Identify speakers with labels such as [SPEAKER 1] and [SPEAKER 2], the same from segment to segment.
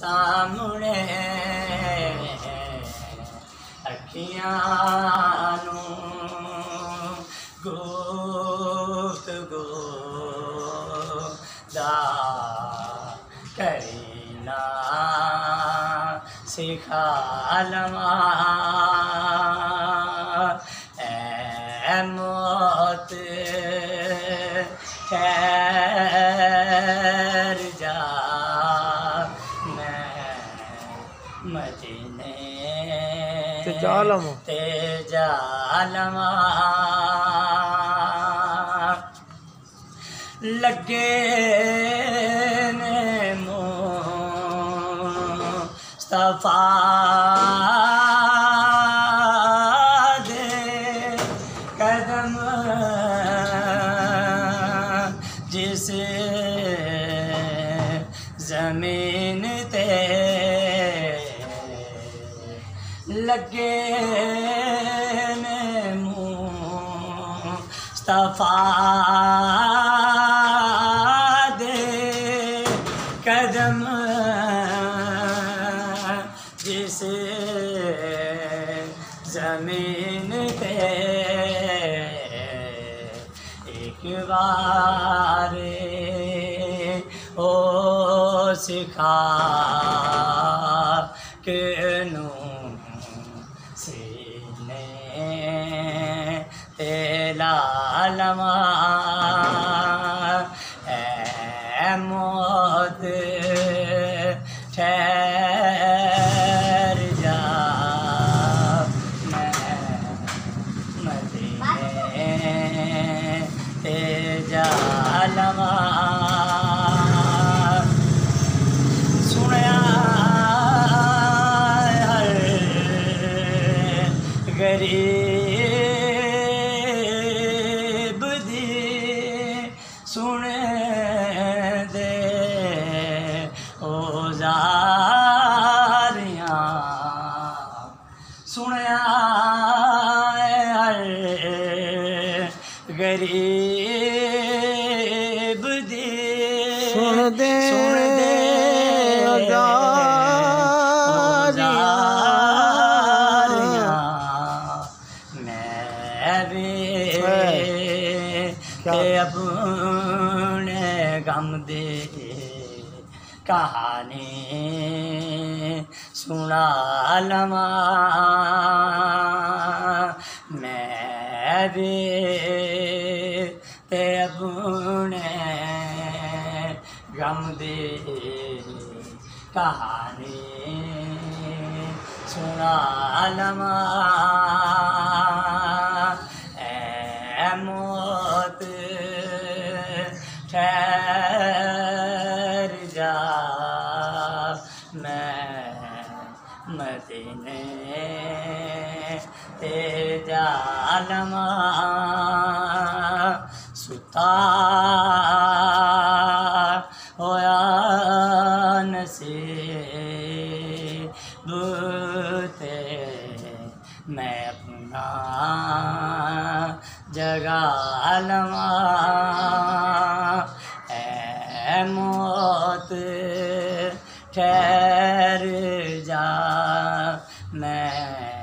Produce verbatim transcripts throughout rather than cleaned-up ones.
[SPEAKER 1] सामने अखियां नू गुफ्तगू दा करीना सिखा लवा ए मौत ठहर जा मैं मदीने ते जालमा लगे ने मुस्तफा दे कदम जिस जमीन ते लगे ने मुस्तफा दे कदम जिस जमीन पे एक बार ओ सिखा के नू सीने तेला लमा ए मौत ठहर जा मैं मदीने ते जालमा सुनया हर गरीब दी सुन दे ओ जारियां सुनया हर गरीब दी
[SPEAKER 2] सुन दे
[SPEAKER 1] सुन दे मैं भी अपने गम दे कहानी सुना लवा मैं भी ते अपने गम दे कहानी सुना लवा ए मौत ठहर जा मैं मदीने ते जालमा सुता होया नसीब ते मैं अपना जगा लवा ए मौत ठहर जा मैं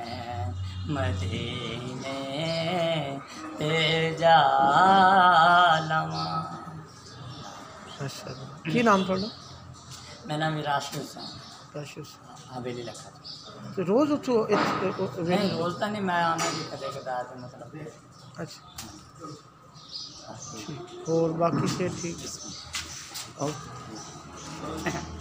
[SPEAKER 1] मदीने ते जालमा।
[SPEAKER 2] की नाम थोड़ा?
[SPEAKER 1] मेरा नाम राशिद सा
[SPEAKER 2] राशिद
[SPEAKER 1] हवेली लखा
[SPEAKER 2] तो रोज़ उठो
[SPEAKER 1] नहीं रोज़ तो नहीं मैं आना भी कदे कदार मतलब
[SPEAKER 2] अच्छा ठीक और बाकी से ठीक और